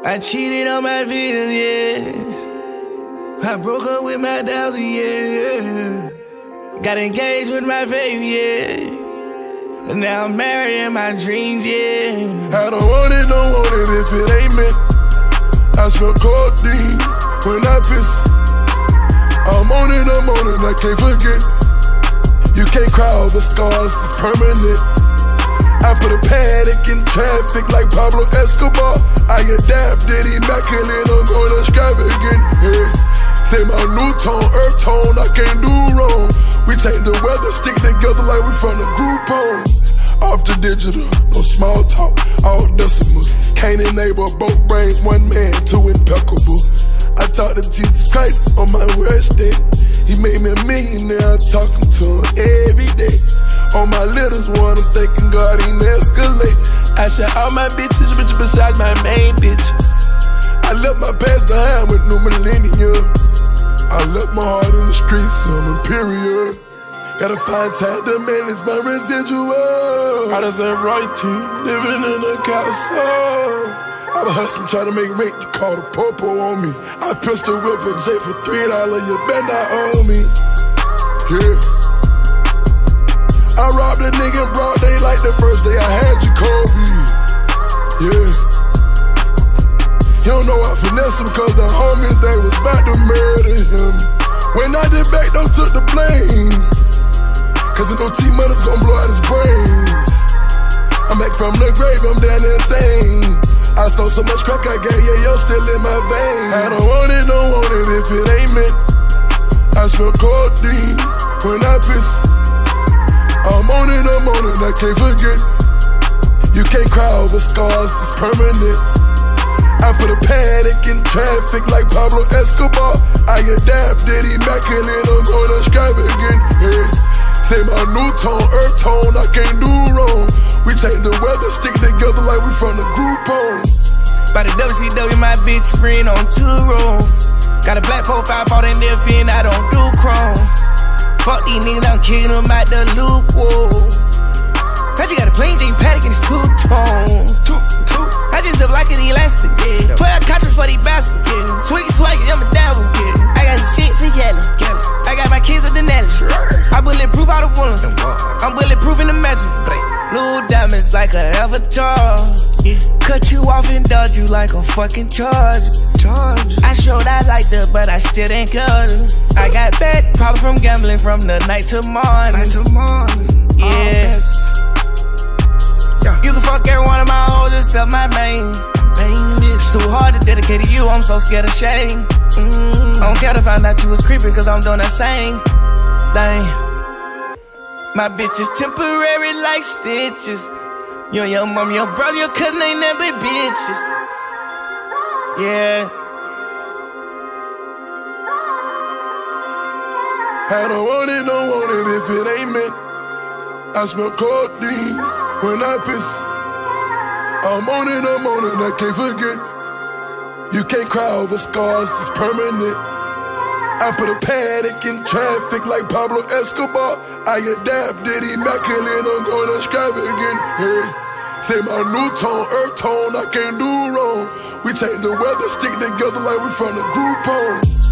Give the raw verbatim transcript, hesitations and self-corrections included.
I cheated on my vision, yeah. I broke up with my thousand, yeah. Got engaged with my baby, yeah. And now I'm married in my dreams, yeah. I don't want it, don't want it if it ain't meant. I smell codeine when I piss. I'm on it, I'm on it, I can't forget. You can't cry over scars, it's permanent. I put a paddock in traffic like Pablo Escobar. I adapted, immaculate, I'm going extravagant, yeah. Say my new tone, earth tone, I can't do wrong. We change the weather, stick together like we from the group home. Off the digital, no small talk, all decimals. Can't enable both brains, one man, two impeccable. I talk to Jesus Christ on my worst day. He made me a millionaire, I'm talking to him every day. On my littlest one, I'm thanking God he escalate. I shot all my bitches, bitch besides my main bitch. I left my past behind with new millennium. I left my heart in the streets, I'm imperial. Gotta find time to manage my residual. I deserve royalty, living in a castle. I been hustling, trying to make rent, you call the popo on me. I pistol whip a J for three dollars, you better not owe me. Yeah. I robbed a nigga in broad day like the first day I had Jacoby. Yeah. You don't know I finessed him cause the homies, they was about to murder him. When I did back, though, took the blame. Cause I know T-Money's gon' blow out his brains. I'm back from the grave, I'm down insane. I sold so much crack I gave, yeah, yo, still in my veins. I don't want it, don't want it if it ain't meant. I smell codeine when I piss. I'm on it, I'm on it, I can't forget. You can't cry over scars, it's permanent. I put a paddock in traffic like Pablo Escobar. I adapted, immaculate, I'm going extravagant, yeah. Say my new tone, earth tone, I can't do wrong. We change the weather, stick together like we from the group home. By the W C W, my bitch friend on two room. Got a black four five for that nip in, I don't do chrome. Fuck these niggas, I'm kicking them out the loop, whoa. Heard you got a plain Jane paddock and it's two-tone. Two, two. I just up like an elastic, yeah. twelve cartridges for these bastards, yeah. Swiggy swaggy, I'm a devil, yeah. I got some shit to yellow, yellow. I got my kids at the net. Sure. I bulletproof all the wounds. I'm bulletproof in the mattress. Blue diamonds like an avatar. Yeah. Cut you off and dodge you like a fucking charge. Charge. I showed I liked her, but I still ain't got her. I got bad problems from gambling from the night to morning. Night to morning. Yeah. Yeah. You can fuck every one of my hoes except my main. Main bitch. Too hard to dedicate to you, I'm so scared of shame. Mm. I don't care to find out you was creeping, cause I'm doing that same thing. My bitch is temporary like stitches. You and your mom, your brother, your cousin ain't never bitches. Yeah. I don't want it, don't want it if it ain't meant. I smell codeine when I piss. I'm on it, I'm on it, I can't forget. You can't cry over scars, it's permanent. I put a paddock in traffic like Pablo Escobar. I adapted, immaculate, I'm going extravagant, yeah. Say my new tone, earth tone, I can't do wrong. We change the weather, stick together like we from the group home.